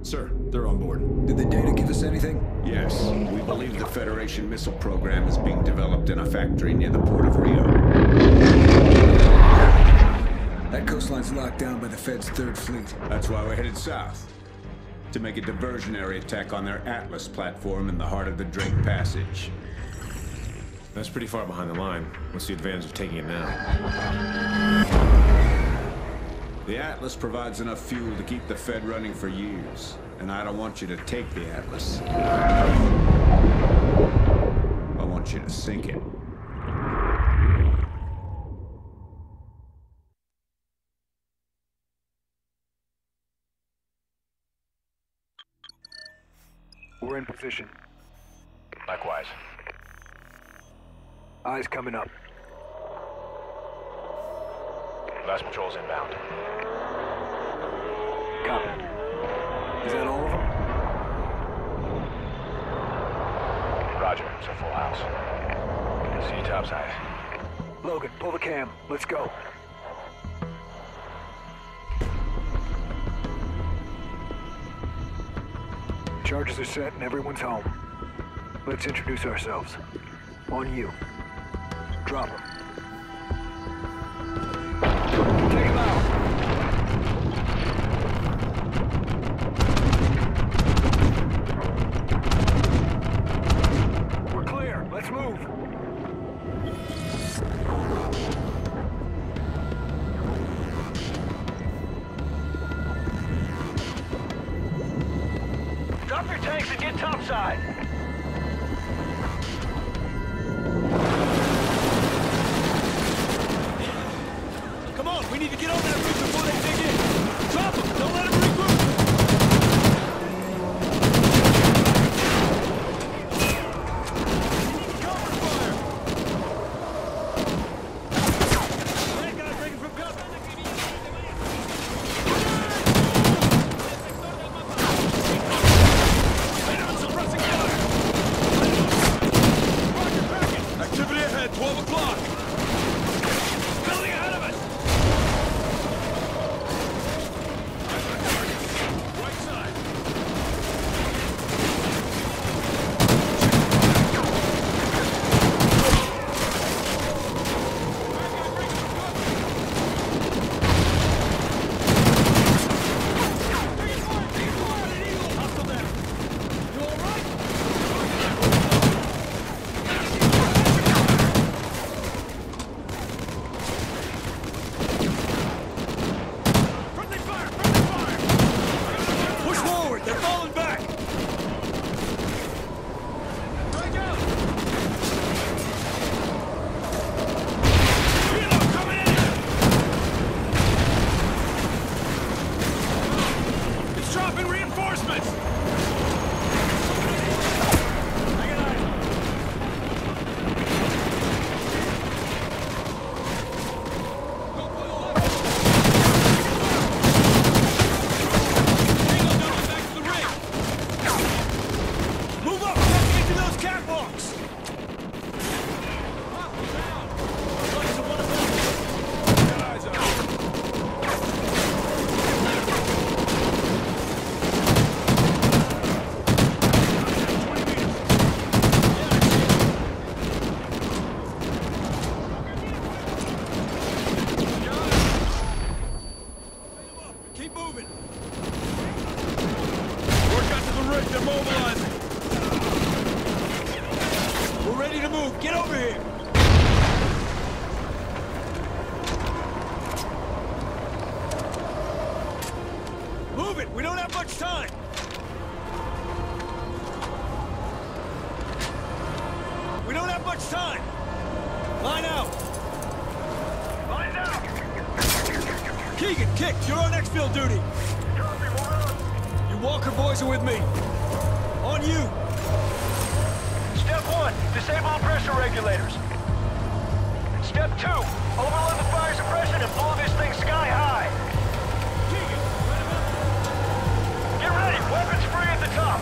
Sir, they're on board. Did the data give us anything? Yes. We believe the Federation missile program is being developed in a factory near the port of Rio. That coastline's locked down by the Fed's 3rd Fleet. That's why we're headed south. To make a diversionary attack on their Atlas platform in the heart of the Drake Passage. That's pretty far behind the line. What's the advantage of taking it now? The Atlas provides enough fuel to keep the Fed running for years. And I don't want you to take the Atlas. I want you to sink it. We're in position. Likewise. Eyes coming up. Last patrol's inbound. Copy. Is that all of them? Roger, it's a full house. See you topside. Logan, pull the cam. Let's go. Charges are set and everyone's home. Let's introduce ourselves. On you. Drop him. Take him out! We're clear. Let's move. Drop your tanks and get topside! Come on, we need to get over that roof before they dig in. Drop them! Don't let them regroup! Cover fire! That guy breaking from cover! Suppressing fire! Roger, packet! Activity ahead, 12 o'clock! Building ahead of us! Right side. Hostile there. You all right? Friendly fire! Friendly fire! Push forward! They're falling back! Break out! Reload coming in! It's dropping reinforcements! I got eyes. Go for the left! Tango, don't get back to the ring! Move up! Get into those catwalks! Up, down! Flags of one of them! Got eyes on it. Keep moving! Work out to the rig, they're mobilizing! We're ready to move, get over here! Move it, we don't have much time! We don't have much time! Line out! Line out! Keegan, Kick, you're on exfil duty! Copy, we're on! You Walker boys are with me! On you! Step 1, disable the pressure regulators. Step 2, overload the fire suppression and blow this thing sky high. Keegan, right about Get ready, weapons free at the top.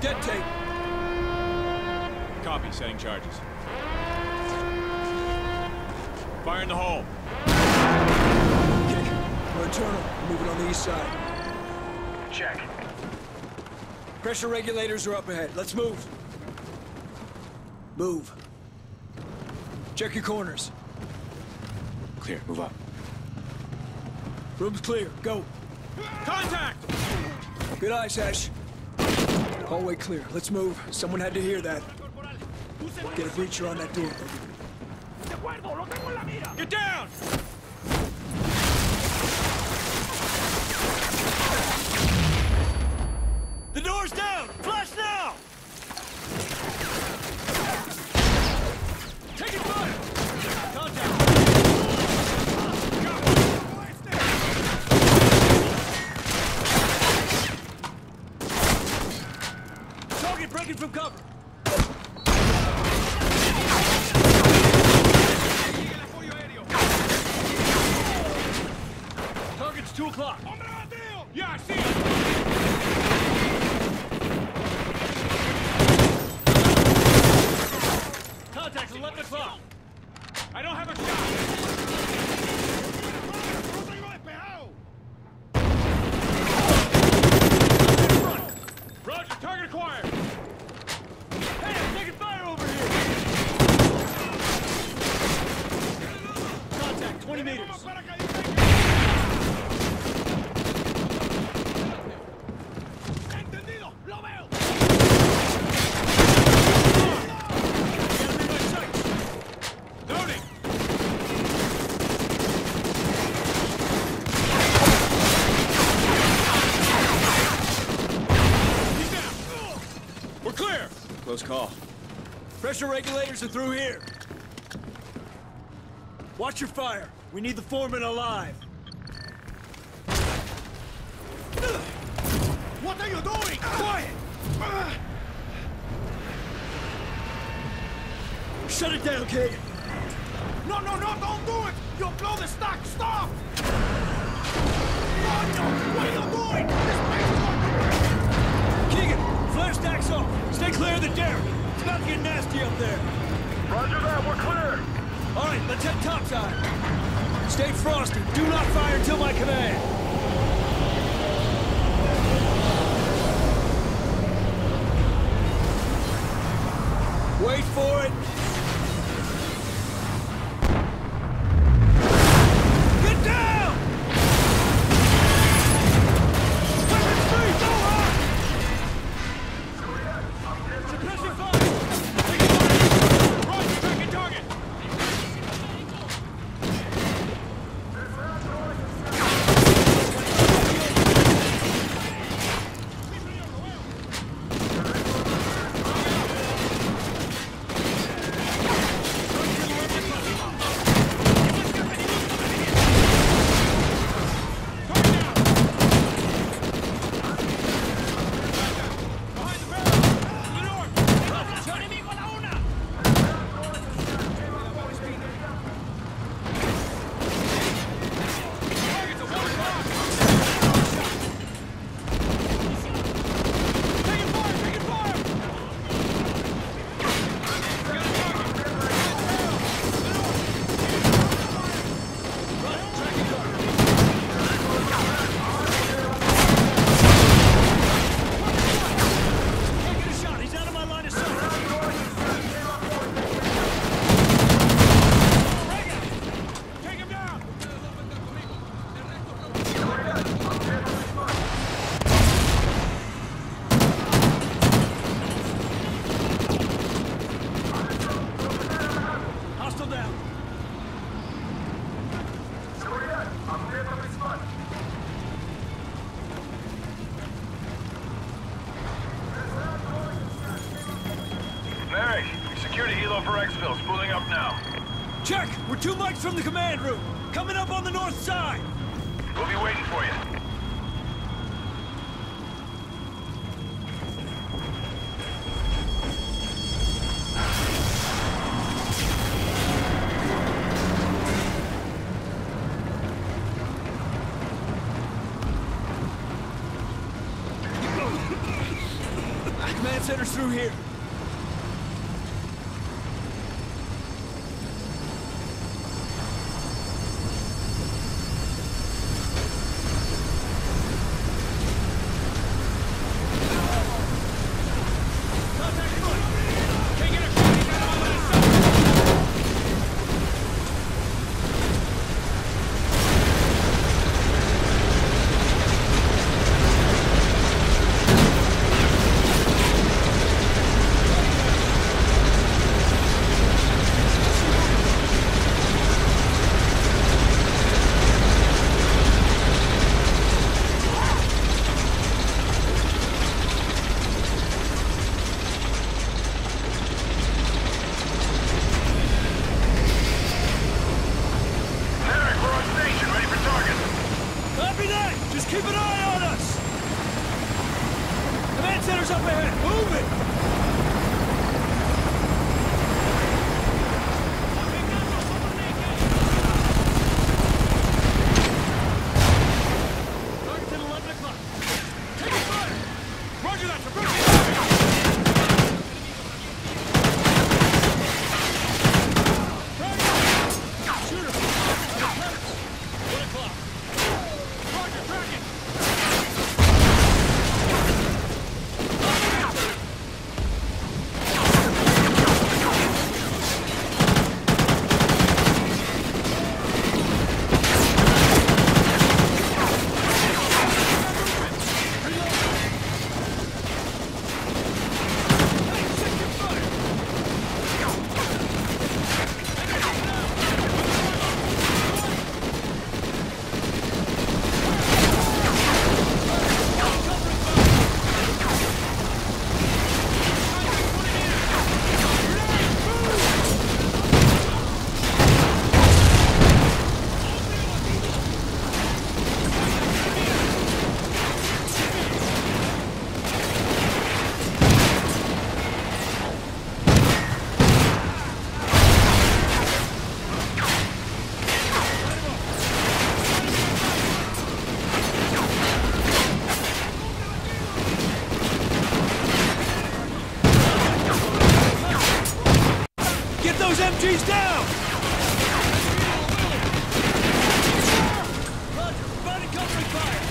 Dead tape. Copy, setting charges. Fire in the hole. Kick. We're internal. We're moving on the east side. Check. Pressure regulators are up ahead. Let's move. Move. Check your corners. Clear, move up. Room's clear. Go. Contact! Good eye, Sash. Hallway clear. Let's move. Someone had to hear that. Get a breacher on that door. Get down! The door's down! Flash now! Taking fire! Contact! Target breaking from cover! Target's 2 o'clock. Yeah, I see it! Contact's 11 o'clock. I don't have a shot! Roger, target acquired! Hey, I'm taking fire over here! Contact, 20 meters. Loading! He's down! We're clear! Close call. Pressure regulators are through here. Watch your fire. We need the foreman alive. What are you doing? Quiet! Shut it down, kid. No, don't do it! You'll blow the stock! Stop! Coño! What are you doing? This place is going to break! Keegan, flare stacks off. Stay clear of the derrick. It's about to get nasty up there. Roger that, we're clear. All right, let's head topside. Stay frosty. Do not fire until my command. Wait for it. Get down! Weapons free! Go hard! Suppressing fire! Taking fire! Roger, tracking target! Spooling up now. Check! We're 2 mics from the command room. Coming up on the north side. We'll be waiting for you. Command center's through here. Keep an eye on us! Command center's up ahead! Move it! Target's at 11 o'clock. Taking fire! Roger that, Shoot him! 1 o'clock. Roger, tracking! Those MGs down! Roger, providing covering fire!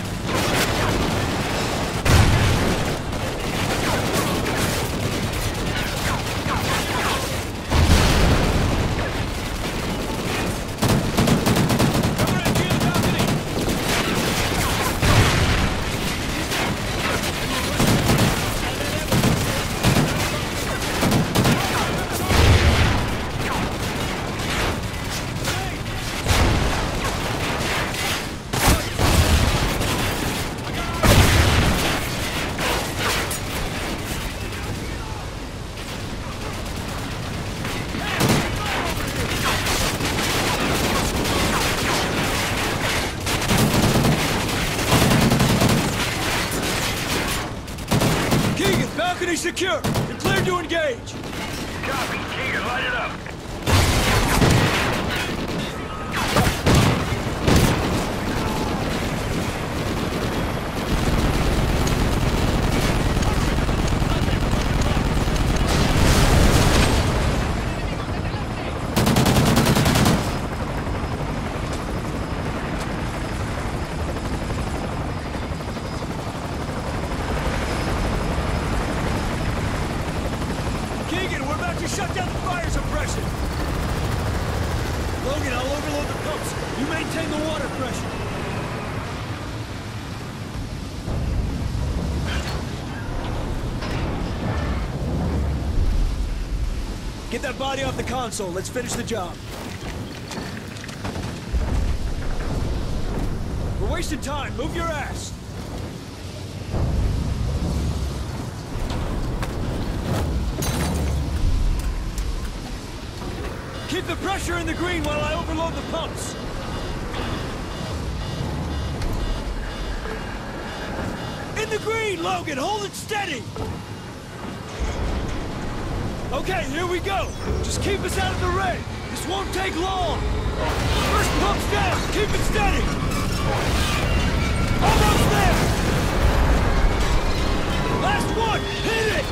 Balcony secure! You're cleared to engage! Copy. Keegan, light it up. To shut down the fire suppression! Logan, I'll overload the pumps. You maintain the water pressure. Get that body off the console. Let's finish the job. We're wasting time. Move your ass. Keep the pressure in the green while I overload the pumps. In the green, Logan! Hold it steady! Okay, here we go. Just keep us out of the red. This won't take long. First pump's down. Keep it steady. Almost there! Last one! Hit it!